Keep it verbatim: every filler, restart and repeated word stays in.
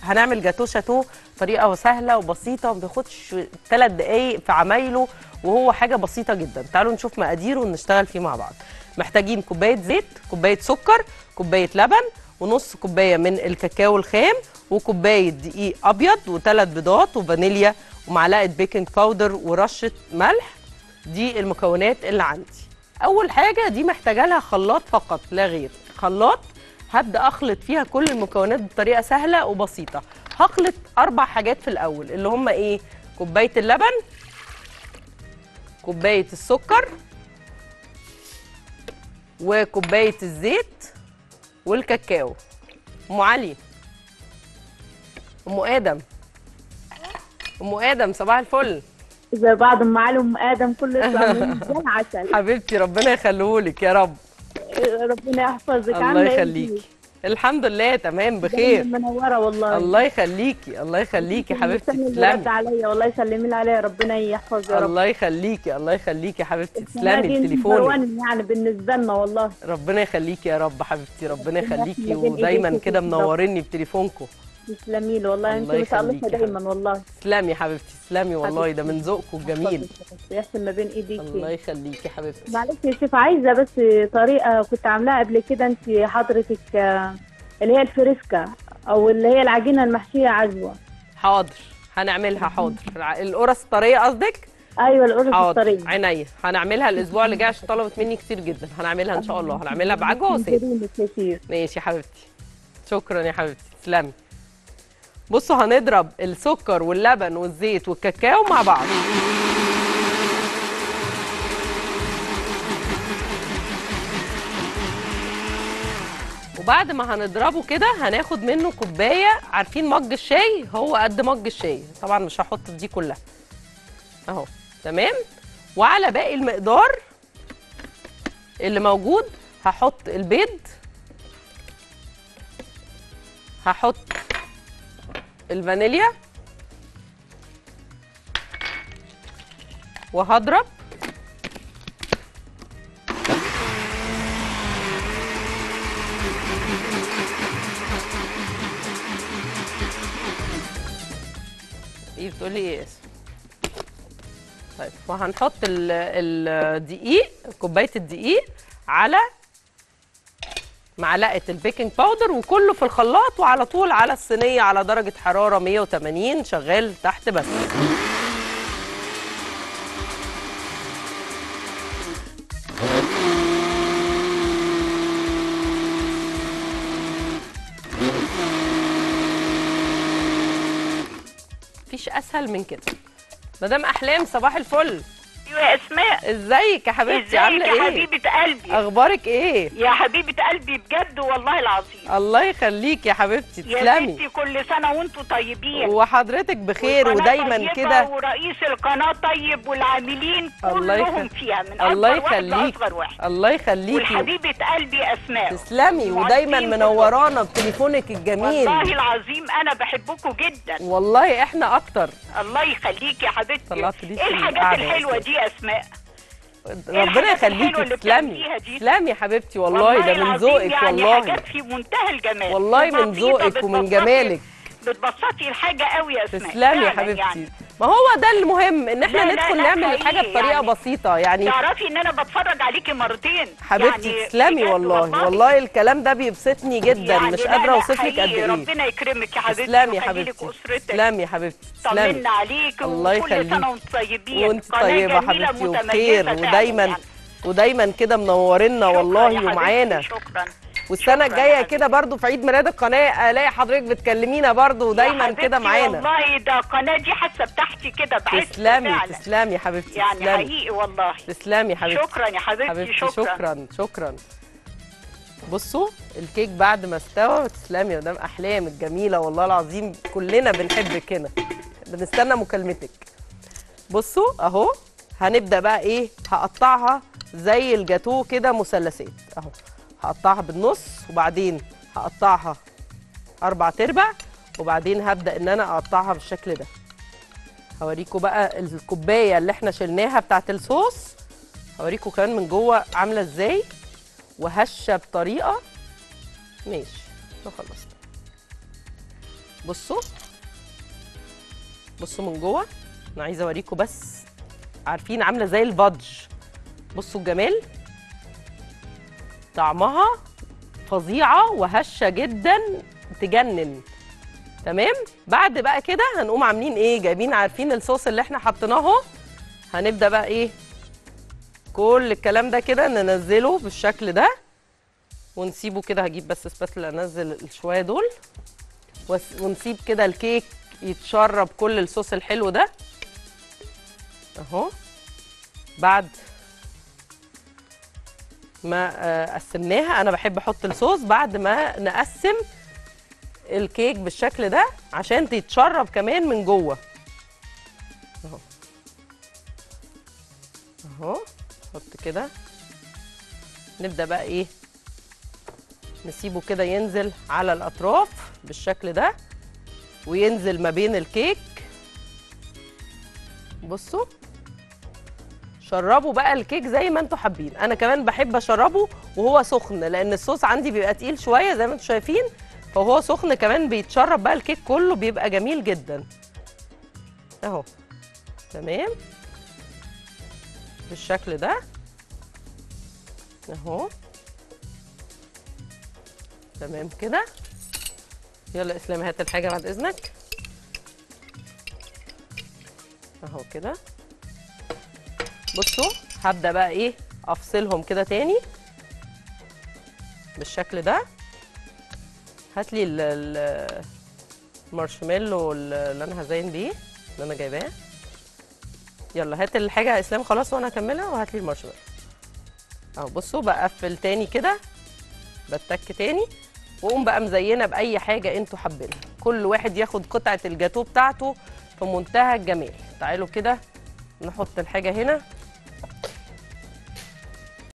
هنعمل جاتو شاتو طريقه سهله وبسيطه وما بياخدش ثلاث دقايق في عمايله، وهو حاجه بسيطه جدا. تعالوا نشوف مقاديره ونشتغل فيه مع بعض. محتاجين كوبايه زيت، كوبايه سكر، كوبايه لبن، ونص كوبايه من الكاكاو الخام، وكوبايه دقيق ابيض، وثلاث بيضات، وفانيليا، ومعلقه بيكنج باودر، ورشه ملح. دي المكونات اللي عندي. اول حاجه دي محتاجه لها خلاط فقط لا غير، خلاط هبدا اخلط فيها كل المكونات بطريقه سهله وبسيطه. هخلط اربع حاجات في الاول اللي هم ايه؟ كوبايه اللبن، كوبايه السكر، وكوبايه الزيت، والكاكاو. ام علي، ام ادم، ام ادم صباح الفل. زي بعض ام علي وام ادم كل عاملين زي العسل. حبيبتي ربنا يخليهولك يا رب. ربنا يحفظك. الله يخليكي. الحمد لله تمام بخير. منوره والله. الله يخليكي الله يخليكي حبيبتي. تسلمي عليا والله، يسلمي لي عليا، ربنا يحفظك يا رب. الله يخليكي الله يخليكي حبيبتي. تسلمي لتليفونك يعني بالنسبه لنا والله. ربنا يخليكي يا رب حبيبتي. ربنا يخليكي ودايما كده منوريني بتليفونكم. تسلمي له والله، انت متألقه دايما والله. تسلمي حبيبتي تسلمي والله، ده من ذوقكم الجميل. يحسن ما بين ايديك. الله يخليكي حبيبتي. معلش يا شيف، عايزه بس طريقه كنت عاملاها قبل كده انت حضرتك، اللي هي الفريسكا او اللي هي العجينه المحشيه عجوه. حاضر هنعملها. حاضر القرص الطريه قصدك؟ ايوه القرص الطريه. عينيا هنعملها الاسبوع اللي جاي عشان طلبت مني كتير جدا. هنعملها ان شاء الله، هنعملها بعجوه وزيت. ماشي يا حبيبتي. شكرا يا حبيبتي تسلمي. بصوا هنضرب السكر واللبن والزيت والكاكاو مع بعض. وبعد ما هنضربه كده هناخد منه كوبايه. عارفين مج الشاي؟ هو قد مج الشاي، طبعا مش هحط دي كلها اهو. تمام. وعلى باقي المقدار اللي موجود هحط البيض، هحط الفانيليا، وهضرب ايه بتقولي ايه؟ طيب وهنحط الدقيق، كوبايه الدقيق على معلقه البيكنج باودر، وكله في الخلاط وعلى طول على الصينيه على درجه حراره مية وتمانين شغال تحت بس. مفيش اسهل من كده. مدام احلام صباح الفل. ايوه يا اسماء، ازيك يا حبيبتي؟ عامله ايه؟ يا حبيبه قلبي، اخبارك ايه يا حبيبه قلبي بجد والله العظيم؟ الله يخليكي يا حبيبتي تسلمي. يا بنتي كل سنه وانتم طيبين وحضرتك بخير ودايما كده. ورئيس القناه طيب والعاملين كلهم فيها من الله اكبر واحد لاصغر واحد. الله يخليكي وحبيبه قلبي اسماء تسلمي ودايما منورانا بتليفونك الجميل. والله العظيم انا بحبكم جدا. والله احنا اكتر. الله يخليكي يا حبيبتي. ايه الحاجات الحلوه دي يا اسماء؟ ربنا يخليكي تسلمي. تسلمي يا حبيبتي والله، ده من ذوقك يعني والله. حاجات في منتهى الجمال والله من ذوقك ومن جمالك. بتبسطي الحاجه قوي يا اسماء. تسلمي يا حبيبتي يعني. ما هو ده المهم، ان احنا لا ندخل لا لا نعمل الحاجه بطريقه يعني بسيطه. يعني تعرفي ان انا بتفرج عليكي مرتين حبيبتي. يعني تسلمي والله. والله والله الكلام ده بيبسطني جدا. يعني مش قادره اوصف لك قد ايه. ربنا يكرمك يا حبيبتي. تسلمي يا حبيبتي. تسلمي يا حبيبتي. طمنا عليك وكل سنه وانتم طيبين. وانت طيبه حبيبتي وبخير ودايما يعني. ودايما كده منورنا والله ومعانا. شكرا. والسنه الجايه كده برضو في عيد ميلاد القناه الاقي حضرتك بتكلمينا برضو ودايما كده معانا. والله ده القناه دي حاسه بتاعتي كده بعز. تسلمي تسلمي يا حبيبتي. يعني تسلمي. حقيقي والله. تسلمي يا حبيبتي. شكرا يا حبيبتي. حبيبتي شكرا شكرا شكرا. بصوا الكيك بعد ما استوى. تسلمي يا مدام احلام الجميله والله العظيم، كلنا بنحبك هنا، بنستنى مكالمتك. بصوا اهو هنبدا بقى ايه، هقطعها زي الجاتوه كده مثلثات اهو. هقطعها بالنص وبعدين هقطعها اربع تربع وبعدين هبدا ان انا اقطعها بالشكل ده. هوريكم بقى الكوبايه اللي احنا شلناها بتاعت الصوص، هوريكم كمان من جوه عامله ازاي وهشه بطريقه. ماشي خلصت. بصوا بصوا من جوه، انا عايزه اوريكم بس، عارفين عامله زي البادج. بصوا الجمال، طعمها فظيعه وهشه جدا تجنن. تمام. بعد بقى كده هنقوم عاملين ايه، جايبين عارفين الصوص اللي احنا حاطيناه اهو، هنبدا بقى ايه كل الكلام ده كده ننزله بالشكل ده ونسيبه كده. هجيب بس سباتلا انزل الشويه دول ونسيب كده الكيك يتشرب كل الصوص الحلو ده اهو. بعد ما قسمناها، انا بحب احط الصوص بعد ما نقسم الكيك بالشكل ده عشان تتشرب كمان من جوه اهو اهو. نحط كده، نبدا بقى ايه نسيبه كده ينزل على الاطراف بالشكل ده وينزل ما بين الكيك. بصوا شربوا بقى الكيك زي ما انتوا حابين. انا كمان بحب اشربه وهو سخن لان الصوص عندي بيبقى تقيل شويه زي ما انتوا شايفين، فهو سخن كمان بيتشرب بقى الكيك كله، بيبقى جميل جدا اهو. تمام بالشكل ده اهو. تمام كده. يلا اسلام هات الحاجه بعد اذنك اهو كده. بصوا هبدا بقى ايه افصلهم كده تاني بالشكل ده. هات لي المارشميلو اللي انا هزين بيه اللي انا جايباه. يلا هات الحاجه يا اسلام خلاص وانا هكملها، وهات لي المارشميلو اهو. بصوا بقفل تاني كده، بتك تاني، واقوم بقى مزينه باي حاجه انتوا حابينها. كل واحد ياخد قطعه الجاتوه بتاعته في منتهى الجمال. تعالوا كده نحط الحاجه هنا